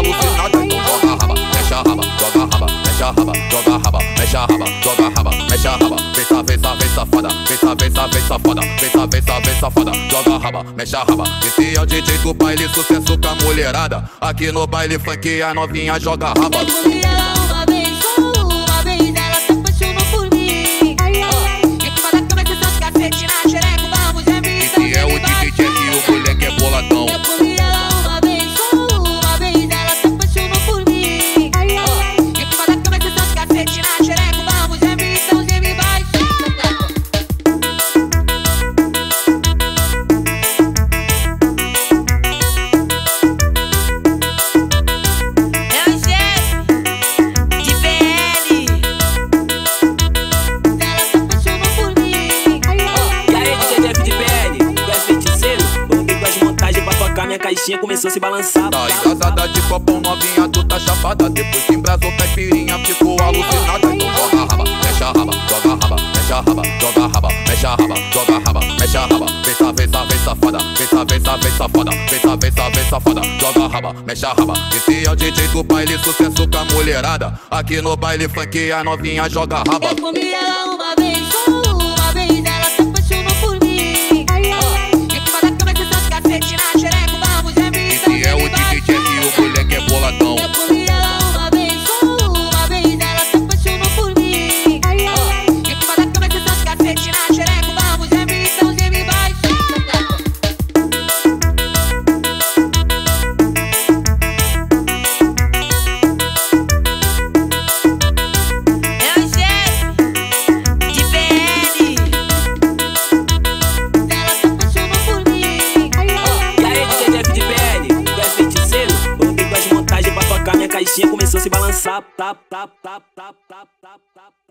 alucinada. Então joga a raba, mexe a raba, joga a raba, mexe a raba, joga a raba, mexe a raba, joga a raba, mexe a raba. Vem safada, vem safada, vem safada, joga a raba, mexe a raba. Esse é o DJ do baile, sucesso com a mulherada. Aqui no baile funk a novinha joga a raba. Eu comi ela uma vez, só uma vez, ela se apaixonou por mim. Em cima da cama, sessão de cacete na xereca, vamos é mim. Esse é o DJ que o moleque é boladão. Eu comi ela uma vez, só uma vez, ela se apaixonou por mim. Em cima da cama, sessão de cacete na xereca, vamos é mim, então geme vai. É o chefe de PL. Ela se apaixonou por mim. E aí, DJ Jeff de PL, tu és feiticeiro? Voltei com as montagens pra tocar, minha caixinha começou a se balançar. Tá embrasada de copão novinha, tu tá chapada. Depois que embrasou caipirinha, ficou alucinada. Então joga a raba, mexe a raba, joga a raba, mexe a raba, joga a raba, mexe a raba, joga a raba, mexe a raba. Vem safada, vem safada, vem safada, joga a raba, mexe a raba. Esse é o DJ do baile, sucesso com a mulherada. Aqui no baile funk a novinha joga a raba. Eu comi ela uma vez, só uma vez, ela se apaixonou por mim. Em cima da cama, sessão de cacete na xereca, vamos é mim, então Esse é o geme vai. DJ que o moleque é boladão. Eu comi ela uma vez, só uma vez, ela se apaixonou por mim. Em cima da cama, sessão de cacete na xereca, vamos é mim, então geme vai. É o chefe de PL. Ela se apaixonou por mim. E aí, DJ Jeff de PL, tu és feiticeiro? Voltei com as montagens pra tocar, minha caixinha começou a se balançar.